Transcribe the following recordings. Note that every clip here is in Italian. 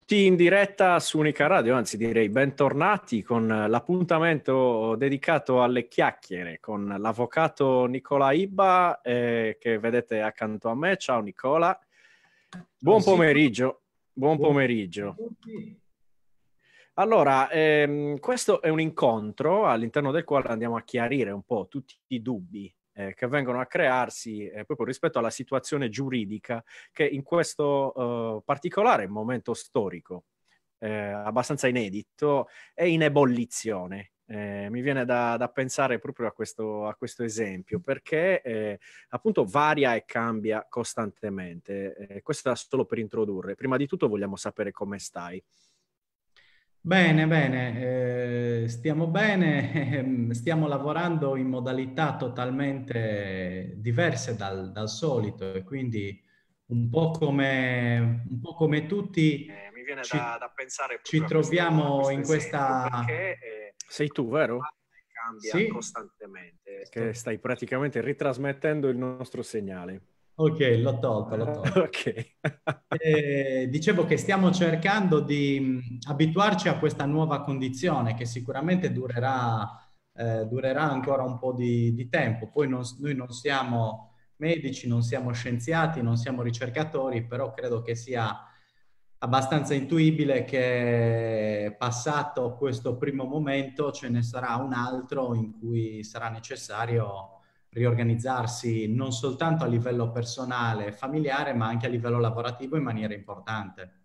Tutti in diretta su Unica Radio, anzi direi bentornati con l'appuntamento dedicato alle chiacchiere con l'avvocato Nicola Ibba che vedete accanto a me. Ciao Nicola, Ciao buon Silvio, pomeriggio. Buon buongiorno a pomeriggio. tutti. Allora, questo è un incontro all'interno del quale andiamo a chiarire un po' tutti i dubbi che vengono a crearsi proprio rispetto alla situazione giuridica che in questo particolare momento storico abbastanza inedito è in ebollizione. Mi viene da pensare proprio a questo esempio perché appunto varia e cambia costantemente. Questo era solo per introdurre. Prima di tutto vogliamo sapere come stai. Bene, bene, stiamo bene, stiamo lavorando in modalità totalmente diverse dal solito e quindi un po' come tutti Mi viene ci, da pensare ci proprio a troviamo questo in esempio questa... perché sei tu, vero? Cambia Sì? costantemente, che stai praticamente ritrasmettendo il nostro segnale. Ok, l'ho tolto, l'ho tolto. Ok. Dicevo che stiamo cercando di abituarci a questa nuova condizione che sicuramente durerà ancora un po' di tempo. Poi noi non siamo medici, non siamo scienziati, non siamo ricercatori, però credo che sia abbastanza intuibile che passato questo primo momento ce ne sarà un altro in cui sarà necessario riorganizzarsi non soltanto a livello personale e familiare, ma anche a livello lavorativo in maniera importante.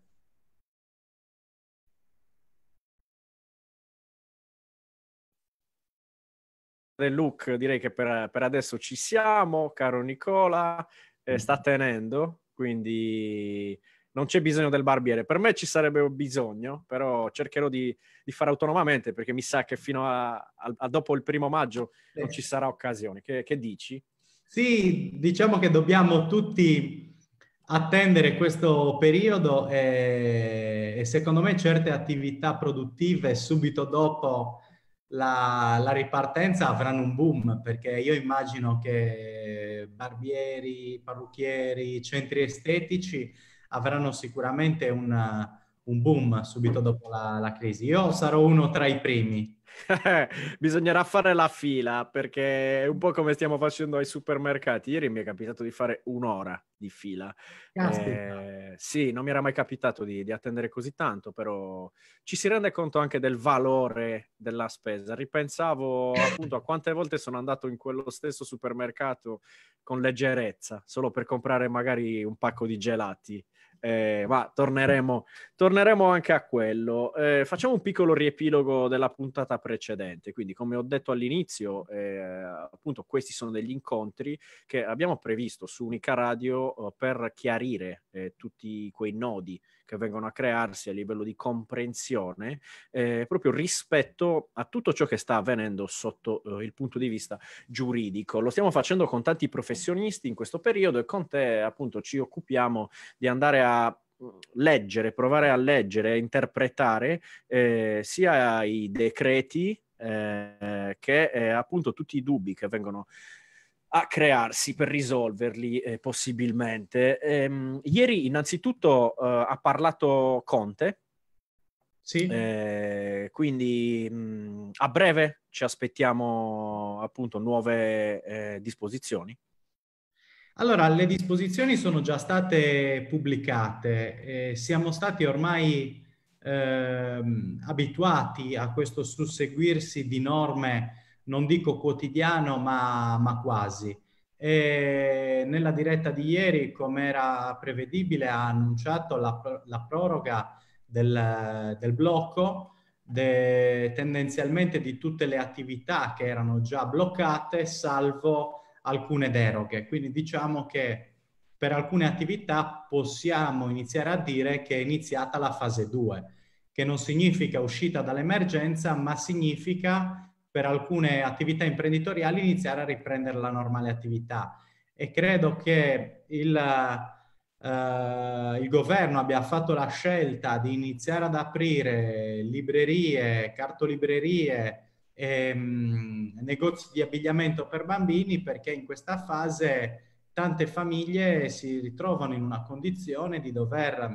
Del look direi che per adesso ci siamo, caro Nicola, sta tenendo, quindi non c'è bisogno del barbiere. Per me ci sarebbe bisogno, però cercherò di fare autonomamente perché mi sa che fino a dopo il 1° maggio non ci sarà occasione. Che dici? Sì, diciamo che dobbiamo tutti attendere questo periodo e secondo me certe attività produttive subito dopo la ripartenza avranno un boom, perché io immagino che barbieri, parrucchieri, centri estetici avranno sicuramente un boom subito dopo la crisi. Io sarò uno tra i primi. Bisognerà fare la fila perché è un po' come stiamo facendo ai supermercati. Ieri mi è capitato di fare 1 ora di fila. Caspita. Sì, non mi era mai capitato di attendere così tanto, però ci si rende conto anche del valore della spesa. Ripensavo appunto a quante volte sono andato in quello stesso supermercato con leggerezza, solo per comprare magari un pacco di gelati. Ma torneremo anche a quello. Facciamo un piccolo riepilogo della puntata precedente. Quindi, come ho detto all'inizio, appunto, questi sono degli incontri che abbiamo previsto su Unica Radio per chiarire tutti quei nodi che vengono a crearsi a livello di comprensione proprio rispetto a tutto ciò che sta avvenendo sotto il punto di vista giuridico. Lo stiamo facendo con tanti professionisti in questo periodo e con te appunto ci occupiamo di andare a leggere, provare a leggere, a interpretare sia i decreti che appunto tutti i dubbi che vengono a crearsi per risolverli possibilmente. Ieri innanzitutto ha parlato Conte, Sì. quindi a breve ci aspettiamo appunto nuove disposizioni. Allora, le disposizioni sono già state pubblicate e siamo stati ormai abituati a questo susseguirsi di norme, non dico quotidiano, ma quasi. E nella diretta di ieri, come era prevedibile, ha annunciato la proroga del blocco tendenzialmente di tutte le attività che erano già bloccate, salvo alcune deroghe. Quindi diciamo che per alcune attività possiamo iniziare a dire che è iniziata la fase 2, che non significa uscita dall'emergenza, ma significa per alcune attività imprenditoriali iniziare a riprendere la normale attività. E credo che il governo abbia fatto la scelta di iniziare ad aprire librerie, cartolibrerie, negozi di abbigliamento per bambini perché in questa fase tante famiglie si ritrovano in una condizione di dover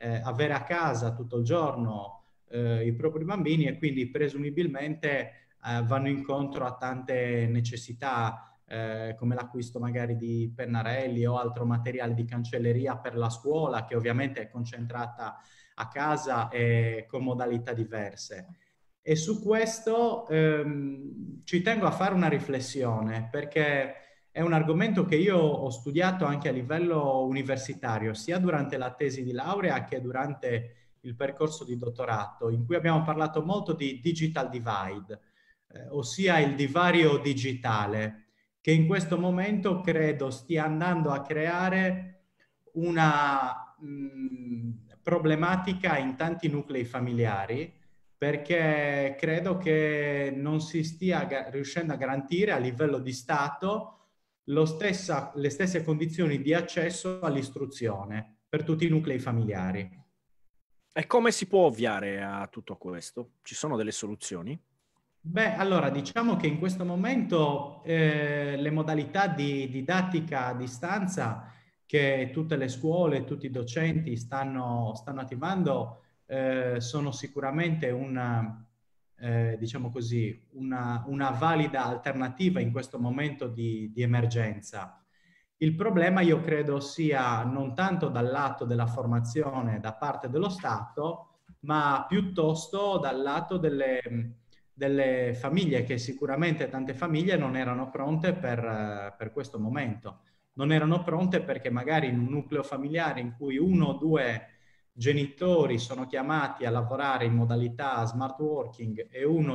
avere a casa tutto il giorno i propri bambini, e quindi presumibilmente vanno incontro a tante necessità, come l'acquisto magari di pennarelli o altro materiale di cancelleria per la scuola, che ovviamente è concentrata a casa e con modalità diverse. E su questo ci tengo a fare una riflessione, perché è un argomento che io ho studiato anche a livello universitario, sia durante la tesi di laurea che durante il percorso di dottorato, in cui abbiamo parlato molto di digital divide, ossia il divario digitale, che in questo momento credo stia andando a creare una problematica in tanti nuclei familiari, perché credo che non si stia riuscendo a garantire a livello di Stato le stesse condizioni di accesso all'istruzione per tutti i nuclei familiari. E come si può ovviare a tutto questo? Ci sono delle soluzioni? Beh, allora diciamo che in questo momento le modalità di didattica a distanza che tutte le scuole, tutti i docenti stanno attivando sono sicuramente diciamo così, una valida alternativa in questo momento di emergenza. Il problema io credo sia non tanto dal lato della formazione da parte dello Stato, ma piuttosto dal lato delle famiglie, che sicuramente tante famiglie non erano pronte per questo momento. Non erano pronte perché magari in un nucleo familiare in cui uno o due genitori sono chiamati a lavorare in modalità smart working e uno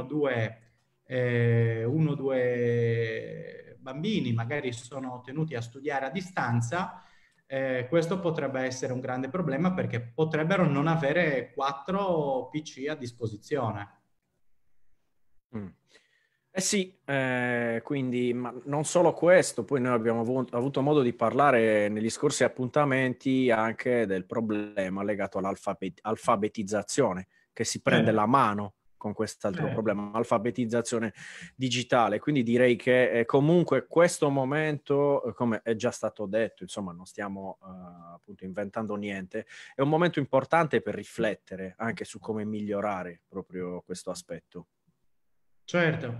o due bambini magari sono tenuti a studiare a distanza, questo potrebbe essere un grande problema, perché potrebbero non avere 4 PC a disposizione. Mm. Eh sì, quindi ma non solo questo, poi noi abbiamo avuto modo di parlare negli scorsi appuntamenti anche del problema legato all'alfabetizzazione, che si prende Certo, la mano con quest'altro certo. problema, alfabetizzazione digitale. Quindi direi che comunque questo momento, come è già stato detto, insomma, non stiamo appunto inventando niente, è un momento importante per riflettere anche su come migliorare proprio questo aspetto. Certo,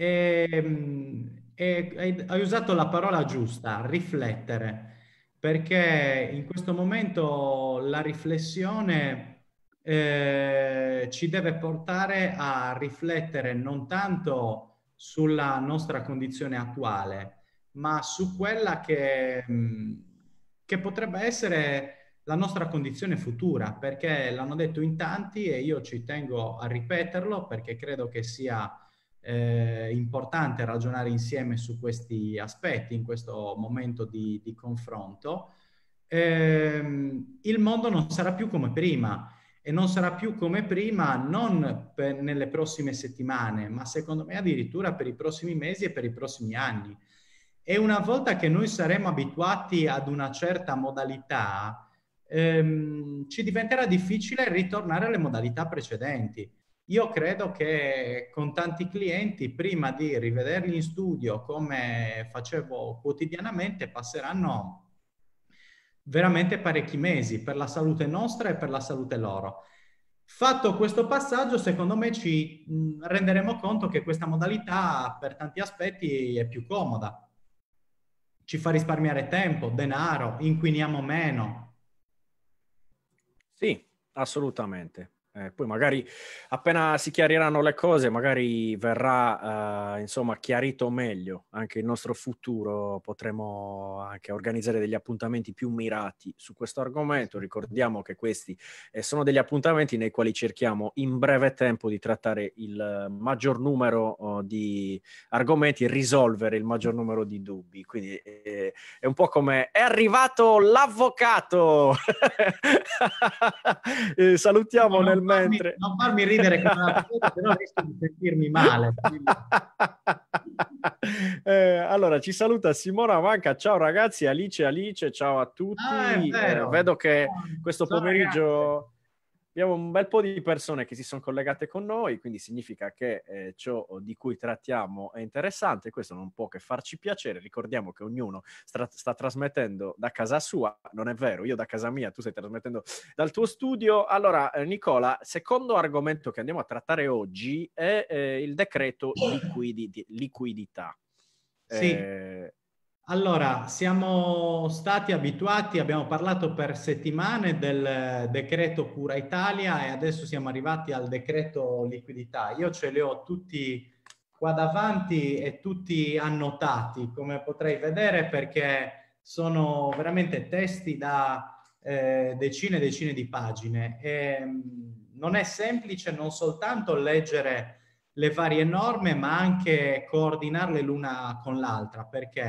hai usato la parola giusta, riflettere, perché in questo momento la riflessione ci deve portare a riflettere non tanto sulla nostra condizione attuale, ma su quella che potrebbe essere la nostra condizione futura, perché l'hanno detto in tanti e io ci tengo a ripeterlo, perché credo che sia importante ragionare insieme su questi aspetti in questo momento di confronto. Il mondo non sarà più come prima, e non sarà più come prima non nelle prossime settimane, ma secondo me addirittura per i prossimi mesi e per i prossimi anni. E una volta che noi saremo abituati ad una certa modalità, ci diventerà difficile ritornare alle modalità precedenti. Io credo che con tanti clienti, prima di rivederli in studio come facevo quotidianamente, passeranno veramente parecchi mesi per la salute nostra e per la salute loro. Fatto questo passaggio, secondo me ci renderemo conto che questa modalità per tanti aspetti è più comoda, ci fa risparmiare tempo, denaro, inquiniamo meno. Sì, assolutamente. Poi magari appena si chiariranno le cose, magari verrà insomma chiarito meglio anche il nostro futuro, potremo anche organizzare degli appuntamenti più mirati su questo argomento. Ricordiamo che questi sono degli appuntamenti nei quali cerchiamo in breve tempo di trattare il maggior numero di argomenti e risolvere il maggior numero di dubbi. Quindi è un po' come è arrivato l'avvocato. Salutiamo No, nel mentre. non farmi ridere con una cosa, però rischio di sentirmi male. Allora ci saluta Simona Vanca, ciao ragazzi, Alice, ciao a Ah, è tutti. vero. Vedo che questo Ciao ragazzi. pomeriggio Abbiamo un bel po' di persone che si sono collegate con noi, quindi significa che ciò di cui trattiamo è interessante. Questo non può che farci piacere. Ricordiamo che ognuno sta trasmettendo da casa sua, non è vero? Io da casa mia, tu stai trasmettendo dal tuo studio. Allora, Nicola, secondo argomento che andiamo a trattare oggi è il decreto liquidità. Sì. Allora, siamo stati abituati, abbiamo parlato per settimane del decreto Cura Italia e adesso siamo arrivati al decreto liquidità. Io ce li ho tutti qua davanti e tutti annotati, come potrei vedere, perché sono veramente testi da decine e decine di pagine. Non è semplice non soltanto leggere le varie norme, ma anche coordinarle l'una con l'altra.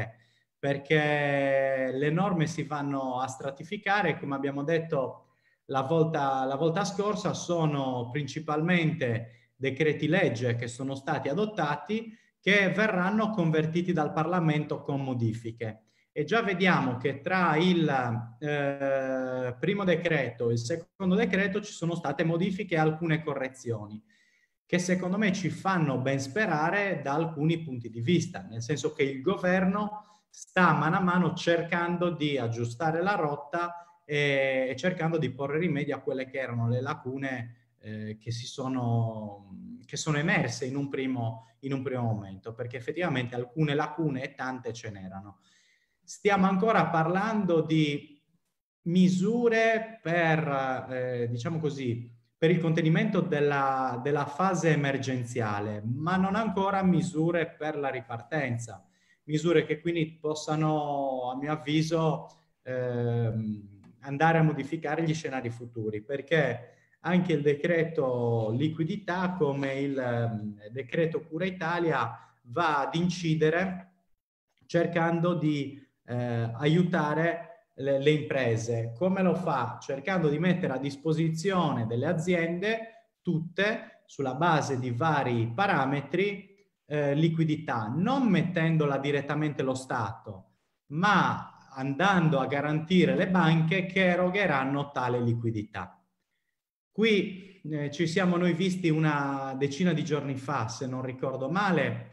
Perché le norme si vanno a stratificare, come abbiamo detto la volta scorsa, sono principalmente decreti legge che sono stati adottati che verranno convertiti dal Parlamento con modifiche. E già vediamo che tra il primo decreto e il secondo decreto ci sono state modifiche e alcune correzioni che secondo me ci fanno ben sperare da alcuni punti di vista, nel senso che il governo sta mano a mano cercando di aggiustare la rotta e cercando di porre rimedio a quelle che erano le lacune che sono emerse in un primo momento, perché effettivamente alcune lacune e tante ce n'erano. Stiamo ancora parlando di misure per, diciamo così, per il contenimento della fase emergenziale, ma non ancora misure per la ripartenza. Misure che quindi possano, a mio avviso, andare a modificare gli scenari futuri, perché anche il decreto liquidità, come il decreto Cura Italia, va ad incidere cercando di aiutare le imprese. Come lo fa? Cercando di mettere a disposizione delle aziende, tutte, sulla base di vari parametri, liquidità, non mettendola direttamente lo Stato, ma andando a garantire le banche che erogheranno tale liquidità. Qui ci siamo noi visti una decina di giorni fa, se non ricordo male,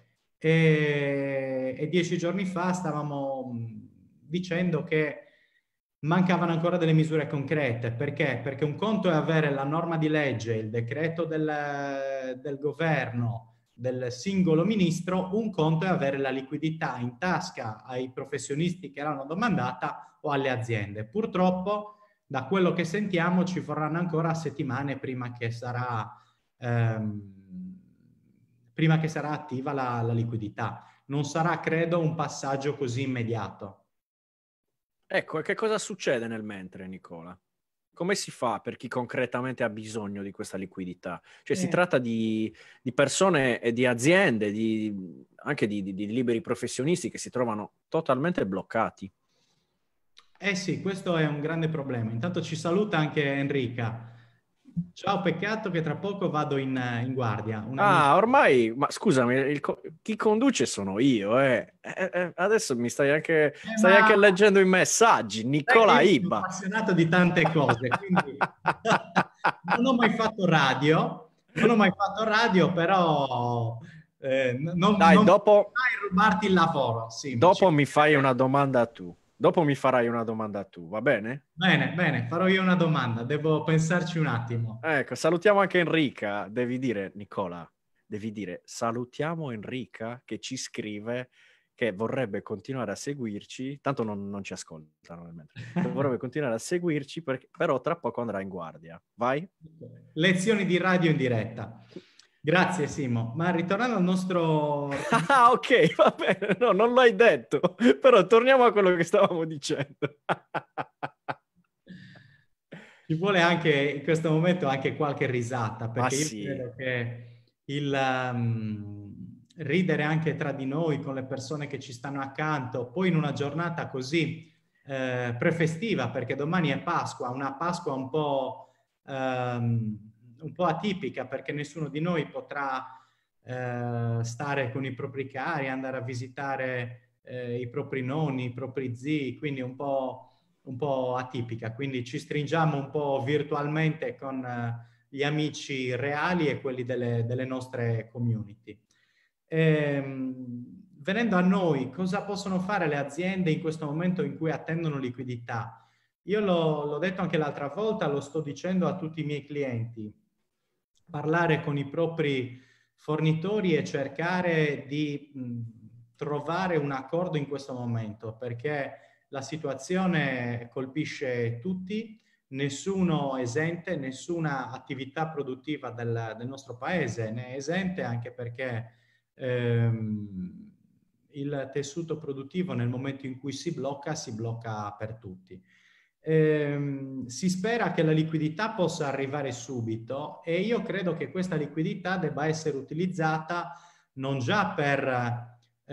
e 10 giorni fa stavamo dicendo che mancavano ancora delle misure concrete. Perché? Perché un conto è avere la norma di legge, il decreto del governo, del singolo ministro, un conto è avere la liquidità in tasca ai professionisti che l'hanno domandata o alle aziende. Purtroppo, da quello che sentiamo, ci vorranno ancora settimane prima che sarà attiva la liquidità. Non sarà, credo, un passaggio così immediato. Ecco, e che cosa succede nel mentre, Nicola? Come si fa per chi concretamente ha bisogno di questa liquidità? Cioè, si tratta di persone e di aziende, anche di liberi professionisti che si trovano totalmente bloccati. Eh sì, questo è un grande problema. Intanto ci saluta anche Enrica. Ciao, peccato che tra poco vado in guardia. Un amico. Ah, ormai, ma scusami, chi conduce sono io, eh. Adesso mi stai Ma anche leggendo i messaggi, sai che Nicola io sono Iba. appassionato di tante cose, quindi non ho mai fatto radio, però Dai, non vorrei mai rubarti il lavoro, Simo. dopo mi fai una domanda tu. Dopo mi farai una domanda tu, va bene? Bene, bene, farò io una domanda, devo pensarci un attimo. Ecco, salutiamo anche Enrica. Devi dire, Nicola, devi dire salutiamo Enrica che ci scrive che vorrebbe continuare a seguirci, tanto non ci ascoltano nel mentre, che vorrebbe continuare a seguirci, però tra poco andrà in guardia. Vai? Lezioni di radio in diretta. Grazie Simo, ma ritornando al nostro... Ah, ok, va bene, no, non l'hai detto, però torniamo a quello che stavamo dicendo. Ci vuole anche in questo momento anche qualche risata, Ma perché io sì, credo che il ridere anche tra di noi con le persone che ci stanno accanto, poi in una giornata così prefestiva, perché domani è Pasqua, una Pasqua un po' atipica, perché nessuno di noi potrà stare con i propri cari, andare a visitare i propri nonni, i propri zii, quindi un un po' atipica, quindi ci stringiamo un po' virtualmente con gli amici reali e quelli delle nostre community. Venendo a noi, cosa possono fare le aziende in questo momento in cui attendono liquidità? Io l'ho detto anche l'altra volta, lo sto dicendo a tutti i miei clienti: parlare con i propri fornitori e cercare di trovare un accordo in questo momento, perché la situazione colpisce tutti, nessuno esente, nessuna attività produttiva del nostro paese ne è esente, anche perché il tessuto produttivo nel momento in cui si blocca per tutti. Si spera che la liquidità possa arrivare subito e io credo che questa liquidità debba essere utilizzata non già per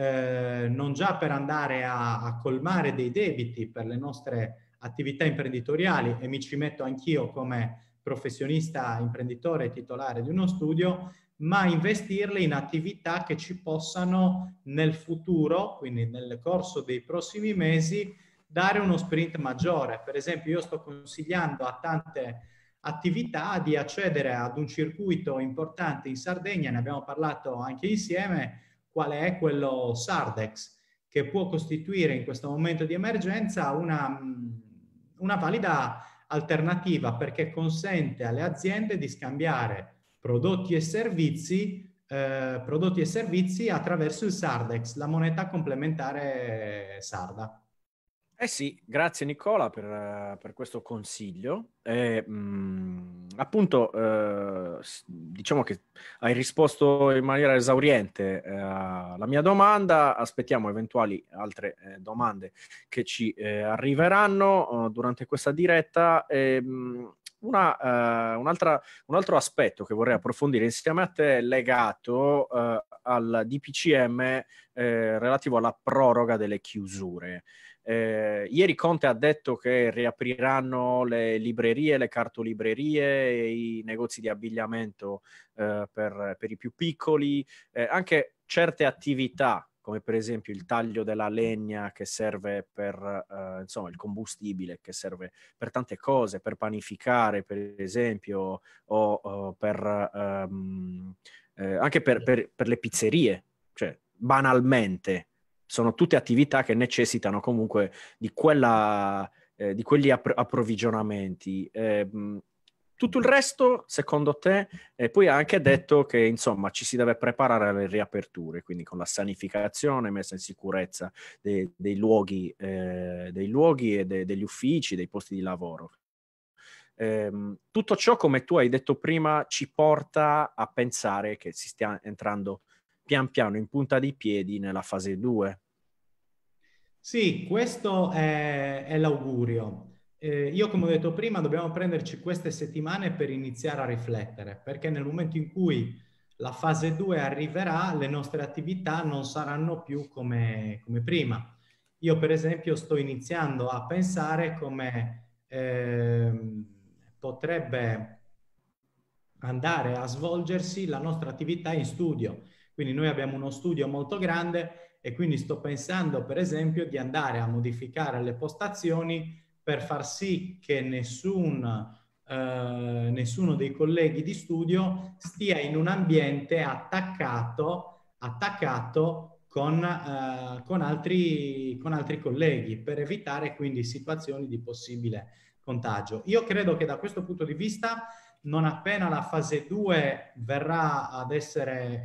andare a colmare dei debiti per le nostre attività imprenditoriali, e mi ci metto anch'io come professionista imprenditore titolare di uno studio, ma investirle in attività che ci possano nel futuro, quindi nel corso dei prossimi mesi, dare uno sprint maggiore. Per esempio, io sto consigliando a tante attività di accedere ad un circuito importante in Sardegna, ne abbiamo parlato anche insieme, quale è quello Sardex, che può costituire in questo momento di emergenza una valida alternativa, perché consente alle aziende di scambiare prodotti e servizi attraverso il Sardex, la moneta complementare sarda. Eh sì, grazie Nicola per questo consiglio. Appunto, diciamo che hai risposto in maniera esauriente alla mia domanda. Aspettiamo eventuali altre domande che ci arriveranno durante questa diretta. Un altro aspetto che vorrei approfondire insieme a te è legato al DPCM relativo alla proroga delle chiusure. Ieri Conte ha detto che riapriranno le librerie, le cartolibrerie e i negozi di abbigliamento per i più piccoli, anche certe attività come per esempio il taglio della legna che serve per insomma il combustibile che serve per tante cose, per panificare per esempio o per anche per le pizzerie, cioè banalmente sono tutte attività che necessitano comunque di quegli approvvigionamenti. Tutto il resto, secondo te, poi ha anche detto che insomma ci si deve preparare alle riaperture, quindi con la sanificazione, messa in sicurezza dei luoghi e degli uffici, dei posti di lavoro. Tutto ciò, come tu hai detto prima, ci porta a pensare che si stia entrando pian piano in punta di piedi nella fase 2. Sì, questo è l'augurio. Io, come ho detto prima, dobbiamo prenderci queste settimane per iniziare a riflettere, perché nel momento in cui la fase 2 arriverà, le nostre attività non saranno più come prima. Io, per esempio, sto iniziando a pensare come potrebbe andare a svolgersi la nostra attività in studio. Quindi noi abbiamo uno studio molto grande e quindi sto pensando, per esempio, di andare a modificare le postazioni per far sì che nessuno dei colleghi di studio stia in un ambiente attaccato con altri colleghi, per evitare quindi situazioni di possibile contagio. Io credo che da questo punto di vista, non appena la fase 2 verrà ad essere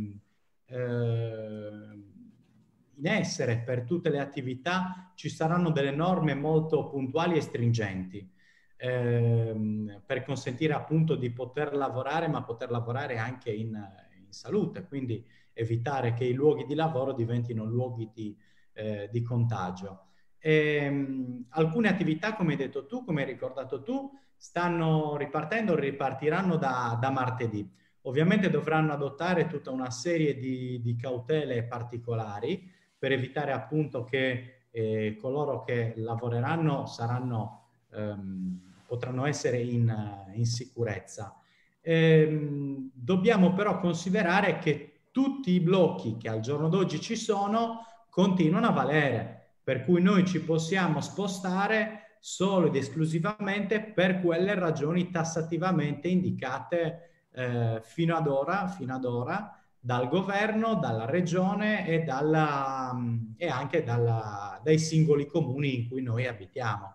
in essere per tutte le attività, ci saranno delle norme molto puntuali e stringenti per consentire appunto di poter lavorare, ma poter lavorare anche in salute, quindi evitare che i luoghi di lavoro diventino luoghi di contagio. Alcune attività, come hai detto tu, come hai ricordato tu, stanno ripartendo, ripartiranno da martedì. Ovviamente dovranno adottare tutta una serie di cautele particolari per evitare appunto che coloro che lavoreranno potranno essere in sicurezza. Dobbiamo però considerare che tutti i blocchi che al giorno d'oggi ci sono continuano a valere, per cui noi ci possiamo spostare solo ed esclusivamente per quelle ragioni tassativamente indicate fino ad ora dal governo, dalla regione e anche dai singoli comuni in cui noi abitiamo.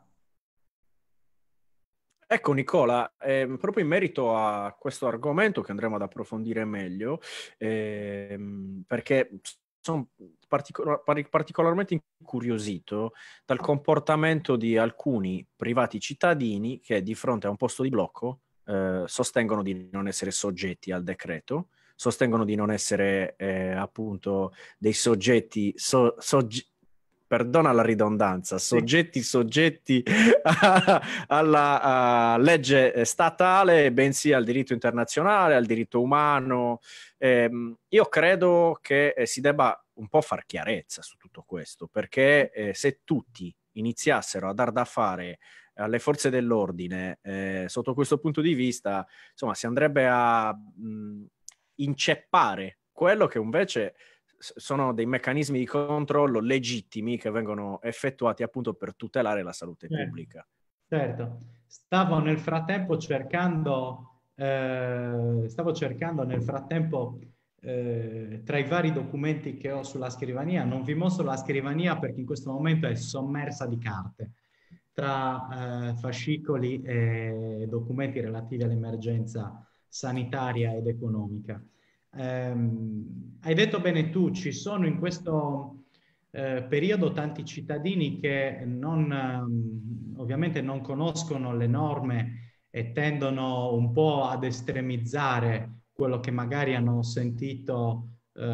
Ecco Nicola, proprio in merito a questo argomento che andremo ad approfondire meglio, perché sono particolarmente incuriosito dal comportamento di alcuni privati cittadini che di fronte a un posto di blocco sostengono di non essere soggetti al decreto, sostengono di non essere appunto dei soggetti perdona la ridondanza, soggetti alla legge statale, bensì al diritto internazionale, al diritto umano. Io credo che si debba un po' far chiarezza su tutto questo, perché se tutti iniziassero a dar da fare alle forze dell'ordine, sotto questo punto di vista, insomma, si andrebbe a inceppare quello che invece sono dei meccanismi di controllo legittimi che vengono effettuati appunto per tutelare la salute pubblica. Certo, stavo cercando nel frattempo tra i vari documenti che ho sulla scrivania, non vi mostro la scrivania perché in questo momento è sommersa di carte, tra fascicoli e documenti relativi all'emergenza sanitaria ed economica. Hai detto bene tu, ci sono in questo periodo tanti cittadini che ovviamente non conoscono le norme e tendono un po' ad estremizzare quello che magari hanno sentito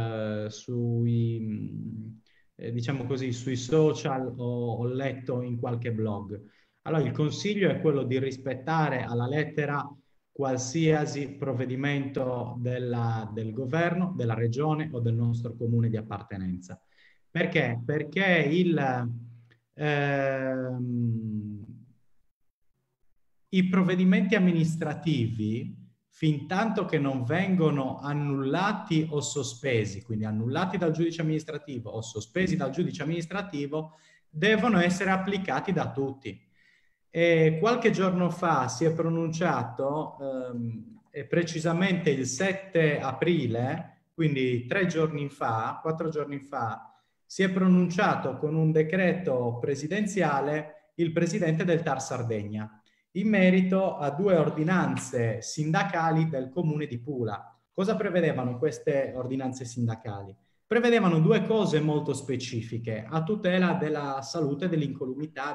diciamo così, sui social o letto in qualche blog. Allora il consiglio è quello di rispettare alla lettera qualsiasi provvedimento del governo, della regione o del nostro comune di appartenenza. Perché? Perché i provvedimenti amministrativi, fin tanto che non vengono annullati o sospesi, quindi annullati dal giudice amministrativo o sospesi dal giudice amministrativo, devono essere applicati da tutti. E qualche giorno fa si è pronunciato, precisamente il 7 aprile, quindi 4 giorni fa, si è pronunciato con un decreto presidenziale il presidente del TAR Sardegna in merito a 2 ordinanze sindacali del comune di Pula. Cosa prevedevano queste ordinanze sindacali? Prevedevano 2 cose molto specifiche a tutela della salute e dell'incolumità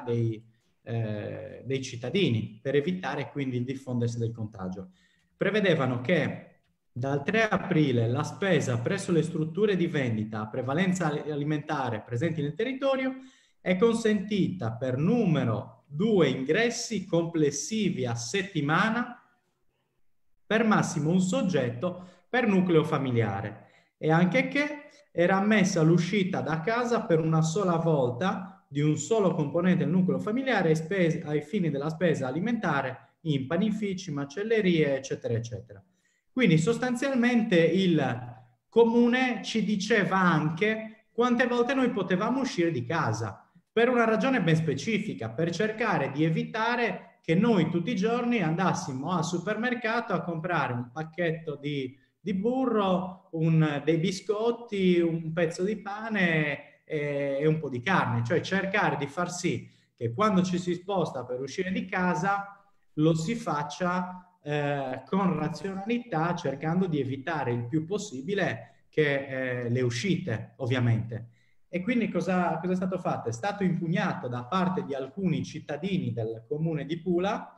dei cittadini, per evitare quindi il diffondersi del contagio. Prevedevano che dal 3 aprile la spesa presso le strutture di vendita a prevalenza alimentare presenti nel territorio è consentita per numero 2 ingressi complessivi a settimana per massimo un soggetto per nucleo familiare, e anche che era ammessa l'uscita da casa per una sola volta di un solo componente del nucleo familiare ai fini della spesa alimentare in panifici, macellerie, eccetera, eccetera. Quindi sostanzialmente il comune ci diceva anche quante volte noi potevamo uscire di casa, per una ragione ben specifica, per cercare di evitare che noi tutti i giorni andassimo al supermercato a comprare un pacchetto di burro, dei biscotti, un pezzo di pane e un po' di carne, cioè cercare di far sì che quando ci si sposta per uscire di casa lo si faccia con razionalità, cercando di evitare il più possibile che le uscite, ovviamente. E quindi cosa è stato fatto? È stato impugnato da parte di alcuni cittadini del comune di Pula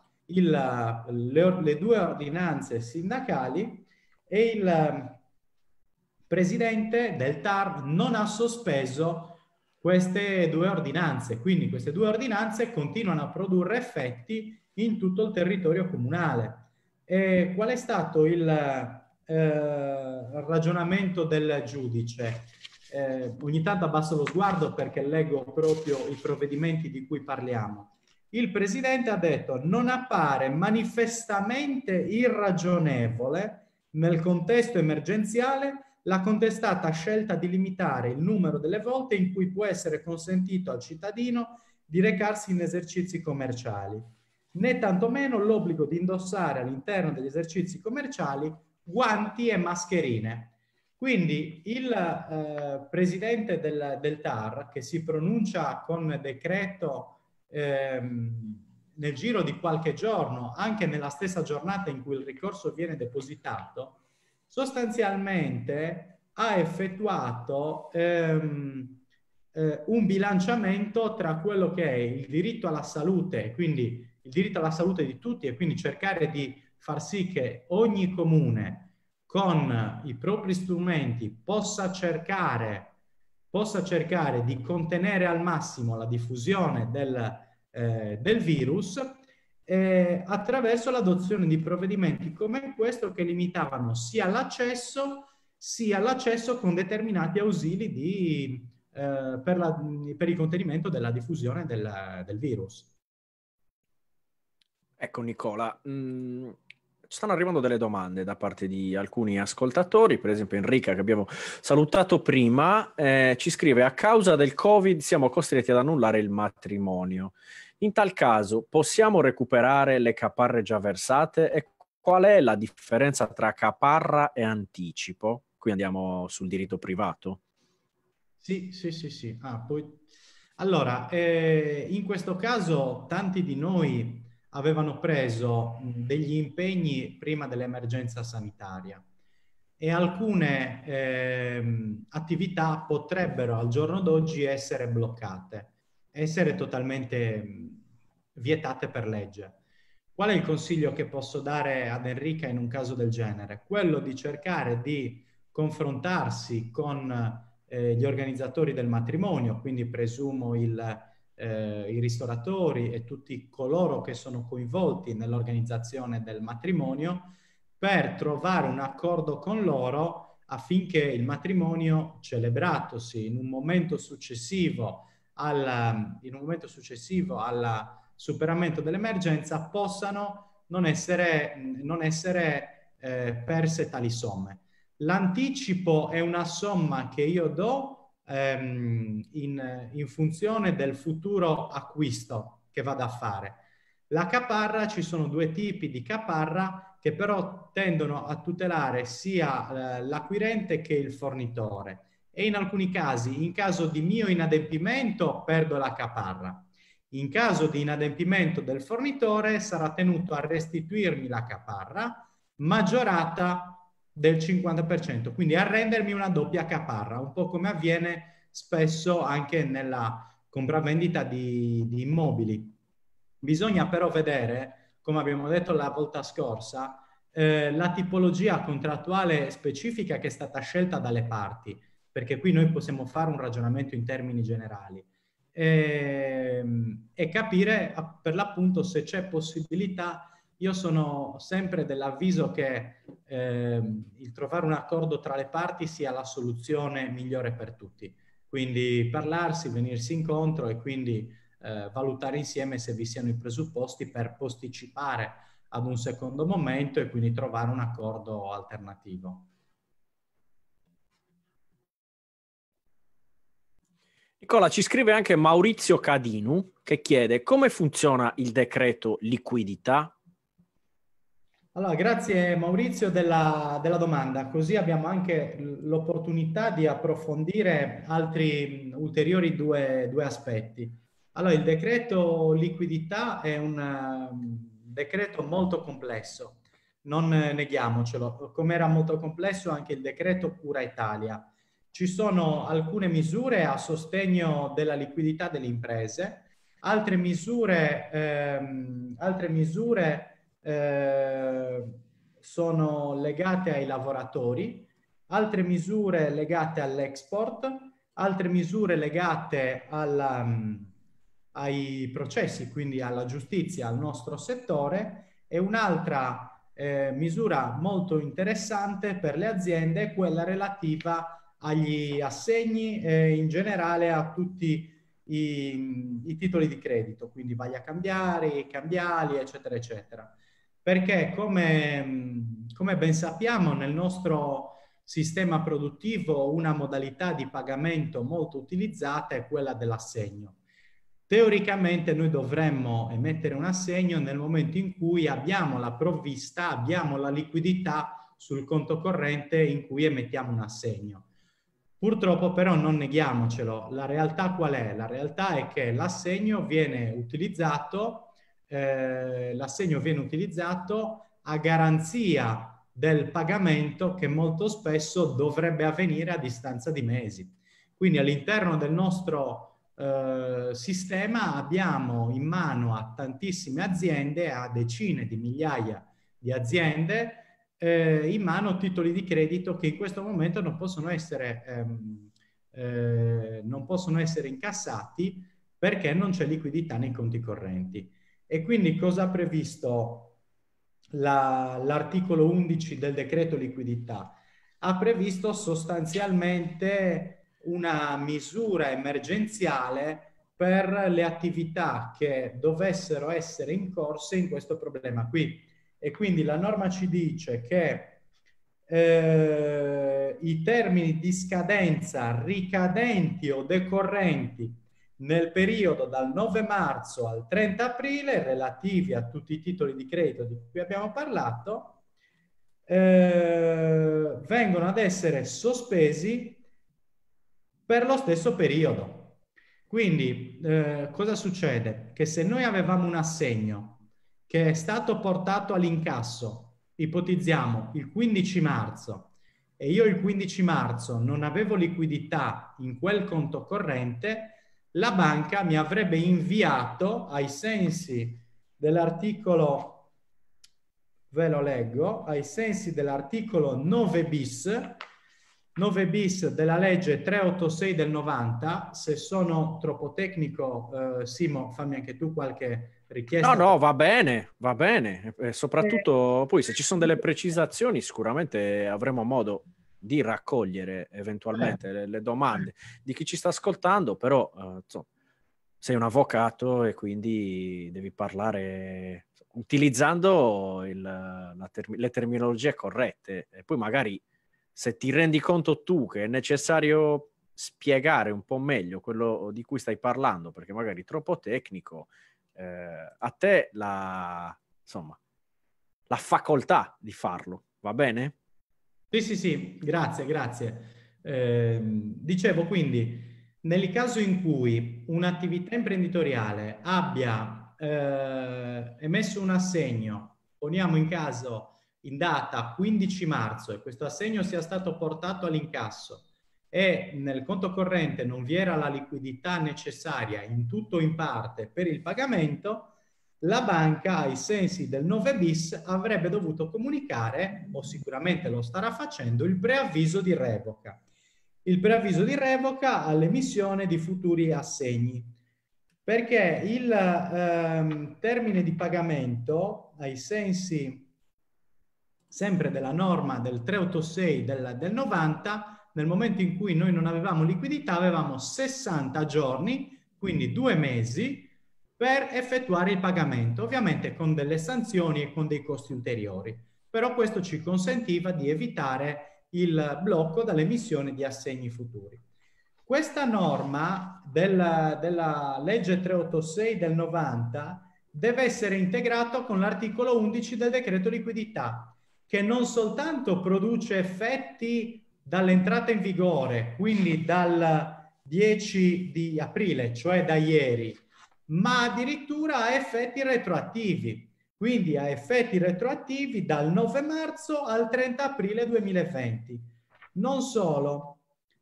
le 2 ordinanze sindacali, e il presidente del TAR non ha sospeso queste 2 ordinanze. Quindi queste 2 ordinanze continuano a produrre effetti in tutto il territorio comunale. E qual è stato il ragionamento del giudice? Ogni tanto abbasso lo sguardo perché leggo proprio i provvedimenti di cui parliamo. Il presidente ha detto: non appare manifestamente irragionevole nel contesto emergenziale la contestata scelta di limitare il numero delle volte in cui può essere consentito al cittadino di recarsi in esercizi commerciali, né tantomeno l'obbligo di indossare all'interno degli esercizi commerciali guanti e mascherine. Quindi il presidente del TAR, che si pronuncia con decreto nel giro di qualche giorno, anche nella stessa giornata in cui il ricorso viene depositato, sostanzialmente ha effettuato un bilanciamento tra quello che è il diritto alla salute, quindi il diritto alla salute di tutti, e quindi cercare di far sì che ogni comune con i propri strumenti possa cercare di contenere al massimo la diffusione del virus attraverso l'adozione di provvedimenti come questo, che limitavano sia l'accesso con determinati ausili per il contenimento della diffusione del virus. Ecco Nicola, stanno arrivando delle domande da parte di alcuni ascoltatori, per esempio Enrica, che abbiamo salutato prima, ci scrive: a causa del Covid siamo costretti ad annullare il matrimonio. In tal caso possiamo recuperare le caparre già versate? E qual è la differenza tra caparra e anticipo? Qui andiamo sul diritto privato. Sì. Allora, in questo caso tanti di noi avevano preso degli impegni prima dell'emergenza sanitaria e alcune attività potrebbero al giorno d'oggi essere bloccate, essere totalmente vietate per legge. Qual è il consiglio che posso dare ad Enrica in un caso del genere? Quello di cercare di confrontarsi con gli organizzatori del matrimonio, quindi presumo i ristoratori e tutti coloro che sono coinvolti nell'organizzazione del matrimonio, per trovare un accordo con loro affinché il matrimonio, celebratosi in un momento successivo al superamento dell'emergenza, possano non essere perse tali somme. L'anticipo è una somma che io do in funzione del futuro acquisto che vado a fare. La caparra, ci sono due tipi di caparra che però tendono a tutelare sia l'acquirente che il fornitore, e in alcuni casi, in caso di mio inadempimento, perdo la caparra. In caso di inadempimento del fornitore sarà tenuto a restituirmi la caparra maggiorata del 50%, quindi a rendermi una doppia caparra, un po' come avviene spesso anche nella compravendita di immobili. Bisogna però vedere, come abbiamo detto la volta scorsa, la tipologia contrattuale specifica che è stata scelta dalle parti, perché qui noi possiamo fare un ragionamento in termini generali e capire per l'appunto se c'è possibilità. Io sono sempre dell'avviso che il trovare un accordo tra le parti sia la soluzione migliore per tutti. Quindi parlarsi, venirsi incontro e quindi valutare insieme se vi siano i presupposti per posticipare ad un secondo momento e quindi trovare un accordo alternativo. Nicola, ci scrive anche Maurizio Cadinu, che chiede: come funziona il decreto liquidità? Allora, grazie Maurizio della domanda, così abbiamo anche l'opportunità di approfondire altri ulteriori due aspetti. Allora, il decreto liquidità è un decreto molto complesso, non neghiamocelo, come era molto complesso anche il decreto Cura Italia. Ci sono alcune misure a sostegno della liquidità delle imprese, altre misure sono legate ai lavoratori, altre misure legate all'export, altre misure legate ai processi, quindi alla giustizia, al nostro settore, e un'altra misura molto interessante per le aziende è quella relativa agli assegni e in generale a tutti i titoli di credito, quindi vaglia cambiari, cambiali, eccetera, eccetera. Perché come ben sappiamo nel nostro sistema produttivo una modalità di pagamento molto utilizzata è quella dell'assegno. teoricamente noi dovremmo emettere un assegno nel momento in cui abbiamo la provvista, abbiamo la liquidità sul conto corrente in cui emettiamo un assegno. Purtroppo però non neghiamocelo, la realtà qual è? La realtà è che l'assegno viene utilizzato a garanzia del pagamento che molto spesso dovrebbe avvenire a distanza di mesi. Quindi all'interno del nostro sistema abbiamo in mano a tantissime aziende, a decine di migliaia di aziende, in mano titoli di credito che in questo momento non possono essere incassati perché non c'è liquidità nei conti correnti. E quindi cosa ha previsto l'articolo 11 del decreto liquidità? Ha previsto sostanzialmente una misura emergenziale per le attività che dovessero essere in corso in questo problema qui. E quindi la norma ci dice che i termini di scadenza ricadenti o decorrenti nel periodo dal 9 marzo al 30 aprile, relativi a tutti i titoli di credito di cui abbiamo parlato, vengono ad essere sospesi per lo stesso periodo. Quindi cosa succede? Che se noi avevamo un assegno che è stato portato all'incasso, ipotizziamo il 15 marzo, e io il 15 marzo non avevo liquidità in quel conto corrente, la banca mi avrebbe inviato ai sensi dell'articolo, ve lo leggo, ai sensi dell'articolo 9 bis della legge 386 del 90. Se sono troppo tecnico, Simo, fammi anche tu qualche richiesta. No, va bene. Soprattutto poi se ci sono delle precisazioni sicuramente avremo modo di raccogliere eventualmente le domande di chi ci sta ascoltando, però insomma, sei un avvocato e quindi devi parlare utilizzando le terminologie corrette, e poi magari se ti rendi conto tu che è necessario spiegare un po' meglio quello di cui stai parlando, perché magari è troppo tecnico, a te insomma, la facoltà di farlo, va bene? Sì, grazie. Dicevo quindi, nel caso in cui un'attività imprenditoriale abbia emesso un assegno, poniamo in caso in data 15 marzo, e questo assegno sia stato portato all'incasso e nel conto corrente non vi era la liquidità necessaria in tutto o in parte per il pagamento, la banca, ai sensi del 9 bis, avrebbe dovuto comunicare, o sicuramente lo starà facendo, il preavviso di revoca. Il preavviso di revoca all'emissione di futuri assegni, perché il termine di pagamento, ai sensi sempre della norma del 386 del 90, nel momento in cui noi non avevamo liquidità, avevamo 60 giorni, quindi 2 mesi, per effettuare il pagamento, ovviamente con delle sanzioni e con dei costi ulteriori. Però questo ci consentiva di evitare il blocco dall'emissione di assegni futuri. Questa norma della legge 386 del 90 deve essere integrata con l'articolo 11 del decreto liquidità, che non soltanto produce effetti dall'entrata in vigore, quindi dal 10 di aprile, cioè da ieri, ma addirittura ha effetti retroattivi, quindi ha effetti retroattivi dal 9 marzo al 30 aprile 2020. Non solo,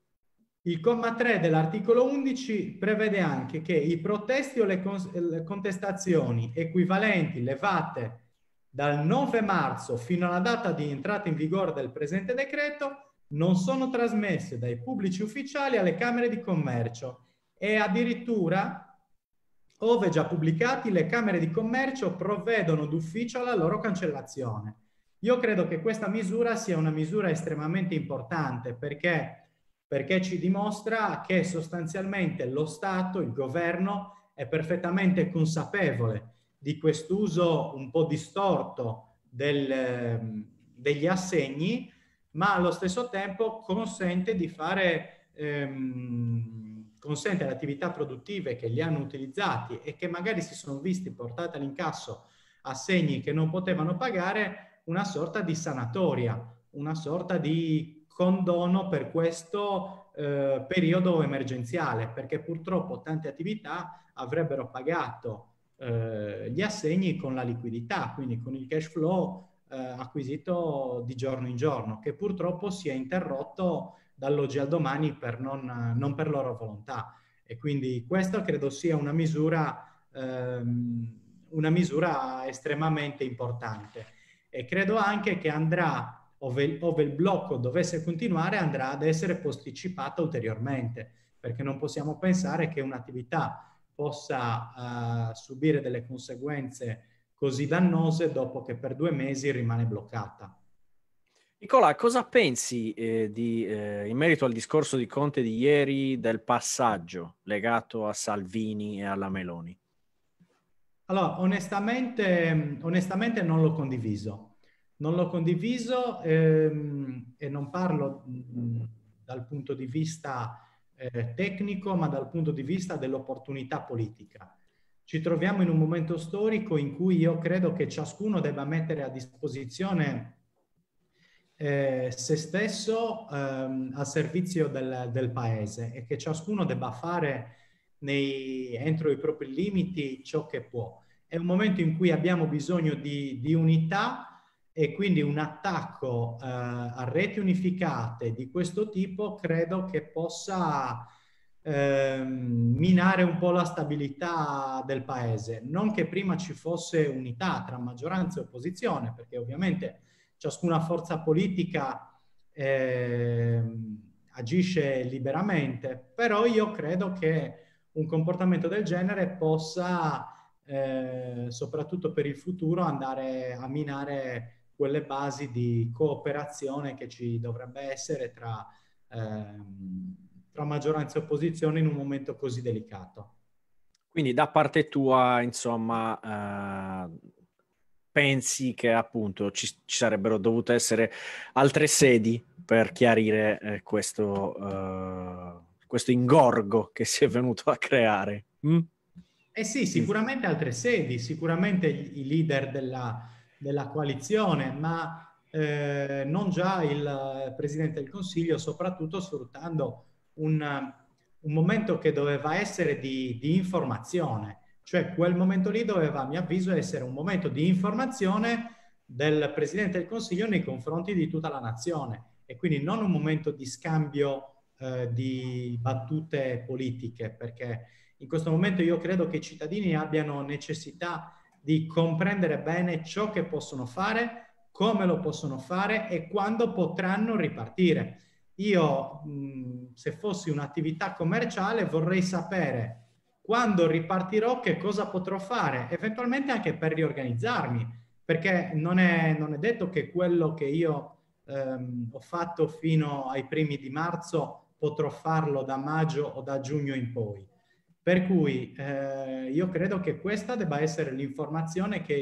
il comma 3 dell'articolo 11 prevede anche che i protesti o le contestazioni equivalenti levate dal 9 marzo fino alla data di entrata in vigore del presente decreto non sono trasmesse dai pubblici ufficiali alle Camere di Commercio, e addirittura, ove già pubblicati, le Camere di Commercio provvedono d'ufficio alla loro cancellazione. Io credo che questa misura sia una misura estremamente importante perché ci dimostra che sostanzialmente lo Stato, il governo, è perfettamente consapevole di quest'uso un po' distorto degli assegni, ma allo stesso tempo consente di fare consente alle attività produttive che li hanno utilizzati e che magari si sono visti portati all'incasso assegni che non potevano pagare, una sorta di sanatoria, una sorta di condono per questo periodo emergenziale, perché purtroppo tante attività avrebbero pagato gli assegni con la liquidità, quindi con il cash flow acquisito di giorno in giorno, che purtroppo si è interrotto dall'oggi al domani per non per loro volontà. E quindi questa credo sia una misura estremamente importante. E credo anche che andrà, ove il blocco dovesse continuare, andrà ad essere posticipata ulteriormente, perché non possiamo pensare che un'attività possa subire delle conseguenze così dannose dopo che per 2 mesi rimane bloccata. Nicola, cosa pensi in merito al discorso di Conte di ieri del passaggio legato a Salvini e alla Meloni? Allora, onestamente non l'ho condiviso. Non l'ho condiviso e non parlo dal punto di vista tecnico, ma dal punto di vista dell'opportunità politica. Ci troviamo in un momento storico in cui io credo che ciascuno debba mettere a disposizione se stesso al servizio del paese e che ciascuno debba fare entro i propri limiti ciò che può. È un momento in cui abbiamo bisogno di unità e quindi un attacco a reti unificate di questo tipo credo che possa minare un po' la stabilità del paese. Non che prima ci fosse unità tra maggioranza e opposizione, perché ovviamente ciascuna forza politica agisce liberamente, però io credo che un comportamento del genere possa, soprattutto per il futuro, andare a minare quelle basi di cooperazione che ci dovrebbe essere tra maggioranza e opposizione in un momento così delicato. Quindi da parte tua, insomma, pensi che appunto ci sarebbero dovute essere altre sedi per chiarire questo ingorgo che si è venuto a creare? Eh sì, sicuramente altre sedi, sicuramente i leader della coalizione, ma non già il Presidente del Consiglio, soprattutto sfruttando un momento che doveva essere di informazione. Cioè quel momento lì doveva, a mio avviso, essere un momento di informazione del Presidente del Consiglio nei confronti di tutta la nazione e quindi non un momento di scambio di battute politiche, perché in questo momento io credo che i cittadini abbiano necessità di comprendere bene ciò che possono fare, come lo possono fare e quando potranno ripartire. Io, se fossi un'attività commerciale, vorrei sapere quando ripartirò che cosa potrò fare, eventualmente anche per riorganizzarmi, perché non è detto che quello che io ho fatto fino ai primi di marzo potrò farlo da maggio o da giugno in poi. Per cui io credo che questa debba essere l'informazione che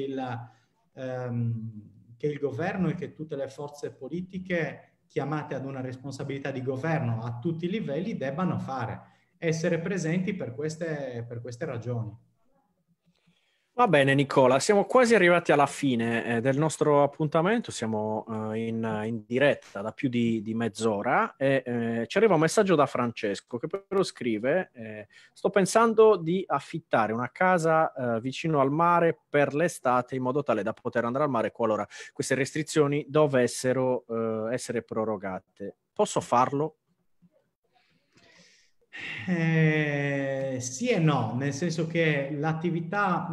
il governo e che tutte le forze politiche chiamate ad una responsabilità di governo a tutti i livelli debbano fare, essere presenti per queste ragioni. Va bene, Nicola, siamo quasi arrivati alla fine del nostro appuntamento, siamo in diretta da più di mezz'ora e ci arriva un messaggio da Francesco che però scrive sto pensando di affittare una casa vicino al mare per l'estate in modo tale da poter andare al mare qualora queste restrizioni dovessero essere prorogate. Posso farlo? Sì e no, nel senso che l'attività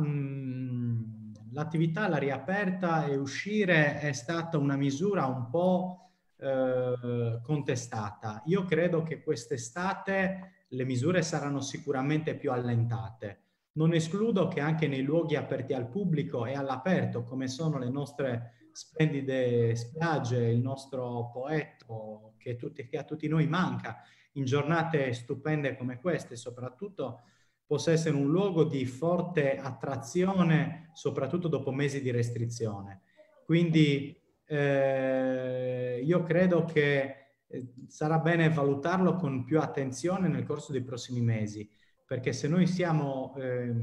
alla riaperta e uscire è stata una misura un po' contestata. Io credo che quest'estate le misure saranno sicuramente più allentate. Non escludo che anche nei luoghi aperti al pubblico e all'aperto, come sono le nostre splendide spiagge, il nostro Poetto che a tutti noi manca, in giornate stupende come queste, soprattutto possa essere un luogo di forte attrazione, soprattutto dopo mesi di restrizione. Quindi io credo che sarà bene valutarlo con più attenzione nel corso dei prossimi mesi, perché se noi siamo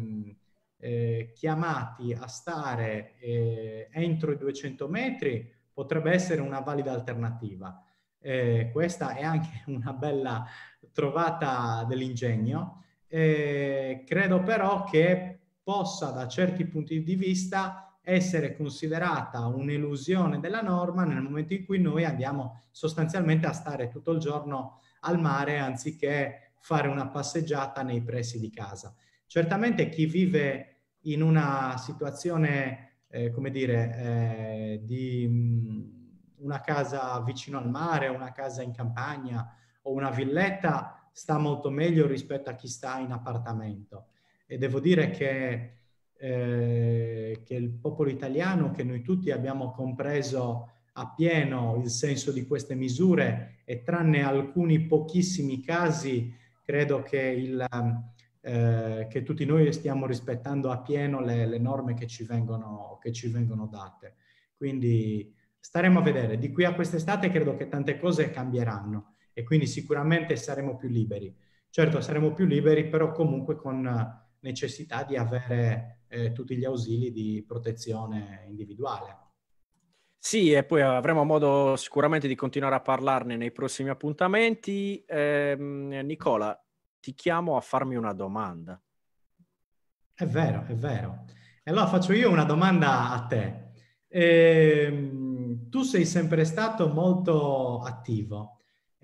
chiamati a stare entro i 200 metri, potrebbe essere una valida alternativa. Questa è anche una bella trovata dell'ingegno. Credo però che possa, da certi punti di vista, essere considerata un'elusione della norma nel momento in cui noi andiamo sostanzialmente a stare tutto il giorno al mare anziché fare una passeggiata nei pressi di casa. Certamente chi vive in una situazione, come dire, di una casa vicino al mare, una casa in campagna o una villetta, sta molto meglio rispetto a chi sta in appartamento. E devo dire che il popolo italiano, che noi tutti abbiamo compreso appieno il senso di queste misure, e tranne alcuni pochissimi casi, credo che tutti noi stiamo rispettando appieno le norme che ci vengono date. Quindi staremo a vedere. Di qui a quest'estate credo che tante cose cambieranno e quindi sicuramente saremo più liberi. Certo, saremo più liberi, però comunque con necessità di avere tutti gli ausili di protezione individuale. Sì, e poi avremo modo sicuramente di continuare a parlarne nei prossimi appuntamenti. Nicola, ti chiamo a farmi una domanda. È vero, è vero. E allora faccio io una domanda a te. Tu sei sempre stato molto attivo.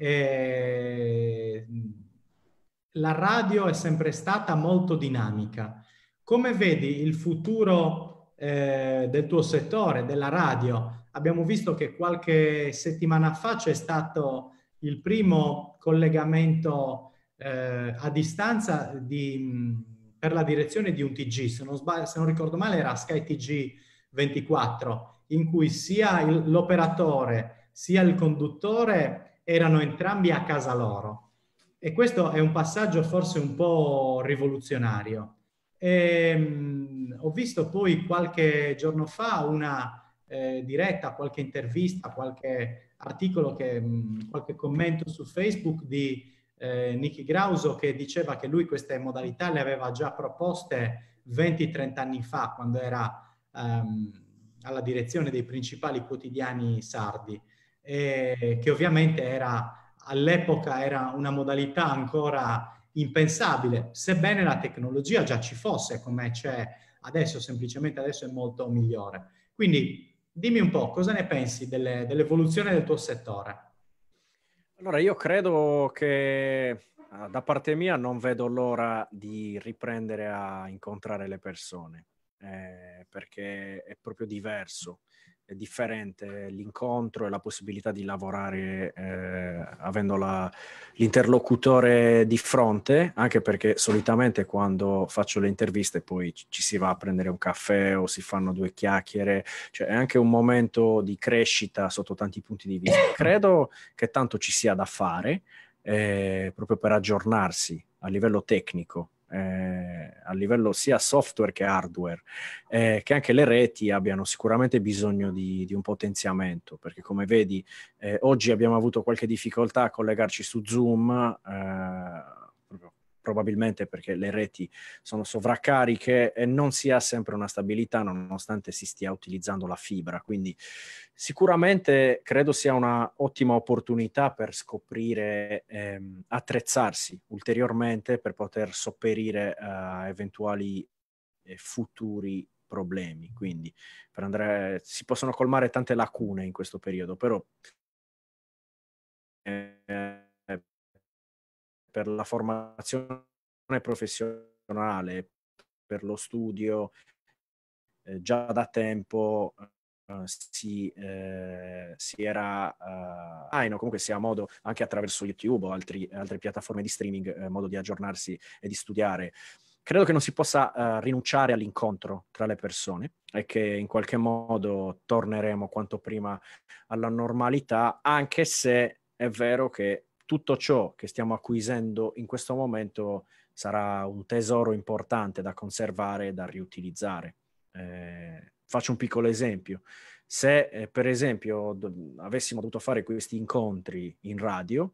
E la radio è sempre stata molto dinamica. Come vedi il futuro del tuo settore, della radio? Abbiamo visto che qualche settimana fa c'è stato il primo collegamento a distanza per la direzione di un TG, se non ricordo male era Sky TG 24, in cui sia l'operatore sia il conduttore erano entrambi a casa loro. E questo è un passaggio forse un po' rivoluzionario. Ho visto poi qualche giorno fa una diretta, qualche intervista, qualche articolo, qualche commento su Facebook di Nicky Grauso, che diceva che lui queste modalità le aveva già proposte 20-30 anni fa, quando era alla direzione dei principali quotidiani sardi, che ovviamente all'epoca era una modalità ancora impensabile, sebbene la tecnologia già ci fosse come c'è adesso, semplicemente adesso è molto migliore. Quindi dimmi un po', cosa ne pensi dell'evoluzione del tuo settore? Allora, io credo che da parte mia non vedo l'ora di riprendere a incontrare le persone, perché è proprio diverso, è differente l'incontro e la possibilità di lavorare avendo l'interlocutore di fronte, anche perché solitamente quando faccio le interviste poi ci si va a prendere un caffè o si fanno due chiacchiere, cioè è anche un momento di crescita sotto tanti punti di vista. Credo che tanto ci sia da fare proprio per aggiornarsi a livello tecnico, a livello sia software che hardware, che anche le reti abbiano sicuramente bisogno di un potenziamento, perché come vedi oggi abbiamo avuto qualche difficoltà a collegarci su Zoom, probabilmente perché le reti sono sovraccariche e non si ha sempre una stabilità nonostante si stia utilizzando la fibra. Quindi sicuramente credo sia una ottima opportunità per scoprire, attrezzarsi ulteriormente per poter sopperire a eventuali futuri problemi. Quindi si possono colmare tante lacune in questo periodo, però per la formazione professionale, per lo studio, già da tempo si era comunque si ha modo anche attraverso YouTube o altre piattaforme di streaming, modo di aggiornarsi e di studiare. Credo che non si possa rinunciare all'incontro tra le persone e che in qualche modo torneremo quanto prima alla normalità, anche se è vero che tutto ciò che stiamo acquisendo in questo momento sarà un tesoro importante da conservare e da riutilizzare. Faccio un piccolo esempio. Se per esempio avessimo dovuto fare questi incontri in radio,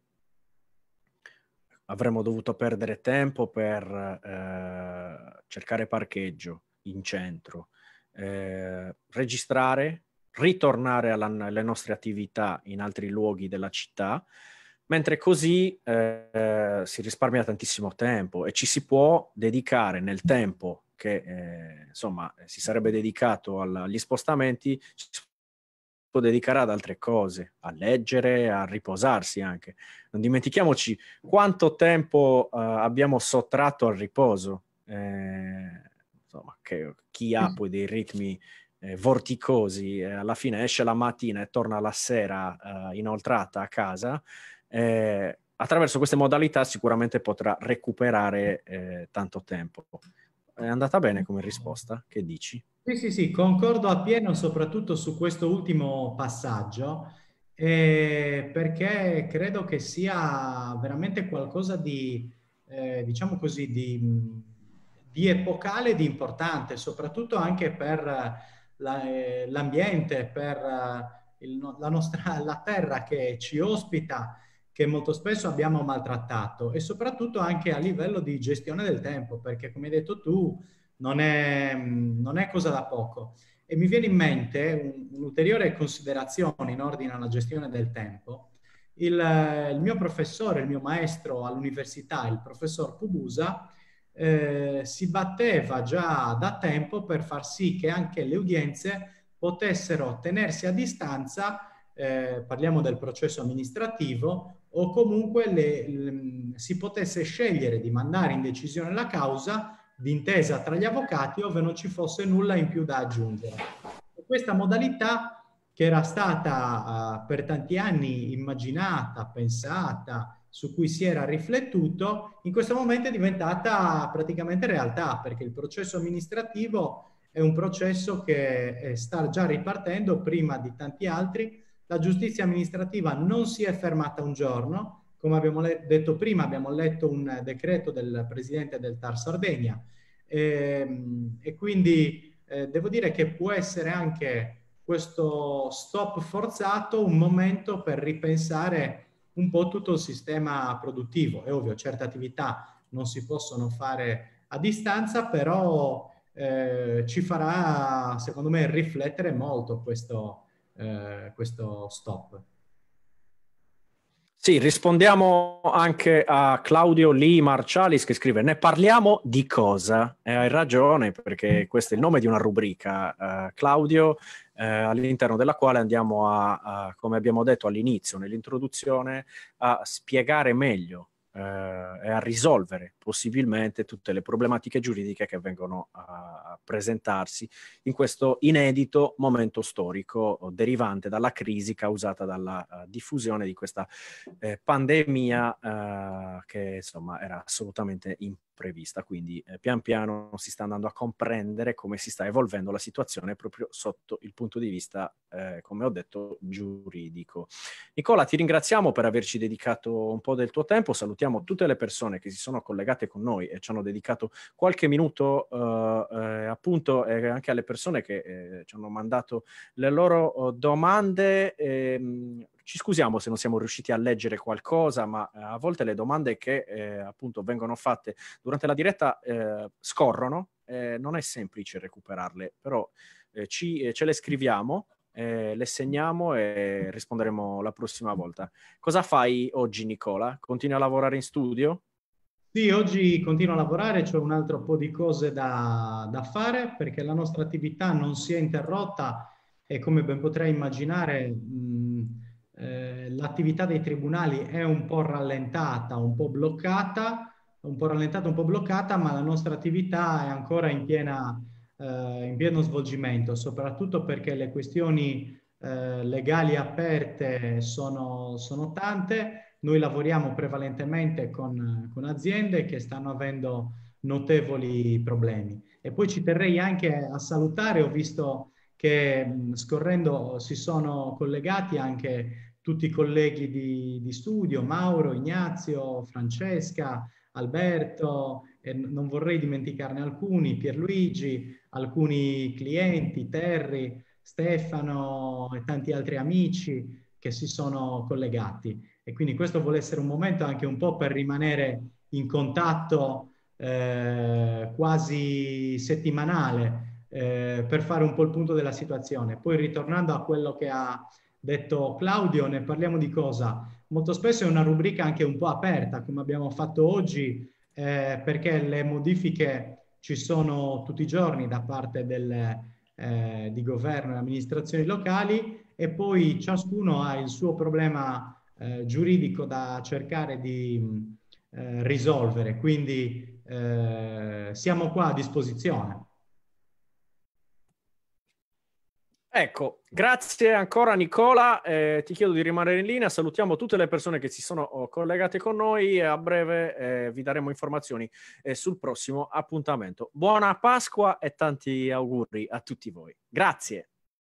avremmo dovuto perdere tempo per cercare parcheggio in centro, registrare, ritornare alle nostre attività in altri luoghi della città, mentre così si risparmia tantissimo tempo e ci si può dedicare nel tempo che insomma si sarebbe dedicato agli spostamenti, ci si può dedicare ad altre cose, a leggere, a riposarsi anche. Non dimentichiamoci quanto tempo abbiamo sottratto al riposo. Insomma, che chi ha poi dei ritmi vorticosi, alla fine esce la mattina e torna la sera inoltrata a casa, attraverso queste modalità sicuramente potrà recuperare tanto tempo. È andata bene come risposta? Che dici? Sì, sì, sì, concordo appieno soprattutto su questo ultimo passaggio, perché credo che sia veramente qualcosa di, diciamo così, di epocale, di importante, soprattutto anche per l'ambiente, per la nostra, la terra che ci ospita, che molto spesso abbiamo maltrattato, e soprattutto anche a livello di gestione del tempo, perché come hai detto tu, non è cosa da poco. E mi viene in mente un'ulteriore considerazione in ordine alla gestione del tempo. Il mio professore, il mio maestro all'università, il professor Pubusa, si batteva già da tempo per far sì che anche le udienze potessero tenersi a distanza, parliamo del processo amministrativo, o comunque si potesse scegliere di mandare in decisione la causa d'intesa tra gli avvocati, ove non ci fosse nulla in più da aggiungere. E questa modalità, che era stata per tanti anni immaginata, pensata, su cui si era riflettuto, in questo momento è diventata praticamente realtà, perché il processo amministrativo è un processo che sta già ripartendo prima di tanti altri. La giustizia amministrativa non si è fermata un giorno. Come abbiamo detto prima, abbiamo letto un decreto del presidente del TAR Sardegna, e quindi devo dire che può essere anche questo stop forzato un momento per ripensare un po' tutto il sistema produttivo. È ovvio, certe attività non si possono fare a distanza, però ci farà, secondo me, riflettere molto questo stop. Sì, rispondiamo anche a Claudio Lee Marcialis che scrive: ne parliamo di cosa? E hai ragione, perché questo è il nome di una rubrica, Claudio, all'interno della quale andiamo come abbiamo detto all'inizio, nell'introduzione, a spiegare meglio e a risolvere possibilmente tutte le problematiche giuridiche che vengono a presentarsi in questo inedito momento storico derivante dalla crisi causata dalla diffusione di questa pandemia che insomma era assolutamente imprevista, quindi pian piano si sta andando a comprendere come si sta evolvendo la situazione proprio sotto il punto di vista, come ho detto, giuridico. Nicola, ti ringraziamo per averci dedicato un po' del tuo tempo, salutiamo tutte le persone che si sono collegate con noi e ci hanno dedicato qualche minuto appunto anche alle persone che ci hanno mandato le loro domande. Ci scusiamo se non siamo riusciti a leggere qualcosa, ma a volte le domande che appunto vengono fatte durante la diretta scorrono, non è semplice recuperarle, però ce le scriviamo, le segniamo e risponderemo la prossima volta. Cosa fai oggi, Nicola? Continui a lavorare in studio? Sì, oggi continuo a lavorare, c'è un altro po' di cose da fare, perché la nostra attività non si è interrotta e, come ben potrei immaginare, l'attività dei tribunali è un po' rallentata, un po' bloccata, ma la nostra attività è ancora in pieno svolgimento, soprattutto perché le questioni legali aperte sono tante. Noi lavoriamo prevalentemente con aziende che stanno avendo notevoli problemi. E poi ci terrei anche a salutare, ho visto che scorrendo si sono collegati anche tutti i colleghi di studio, Mauro, Ignazio, Francesca, Alberto, e non vorrei dimenticarne alcuni, Pierluigi, alcuni clienti, Terry, Stefano e tanti altri amici che si sono collegati. E quindi questo vuole essere un momento anche un po' per rimanere in contatto quasi settimanale, per fare un po' il punto della situazione. Poi ritornando a quello che ha detto Claudio, ne parliamo di cosa? Molto spesso è una rubrica anche un po' aperta, come abbiamo fatto oggi, perché le modifiche ci sono tutti i giorni da parte di governo e amministrazioni locali, e poi ciascuno ha il suo problema giuridico da cercare di risolvere. Quindi siamo qua a disposizione. Ecco, grazie ancora Nicola, ti chiedo di rimanere in linea, salutiamo tutte le persone che si sono collegate con noi e a breve vi daremo informazioni sul prossimo appuntamento. Buona Pasqua e tanti auguri a tutti voi. Grazie.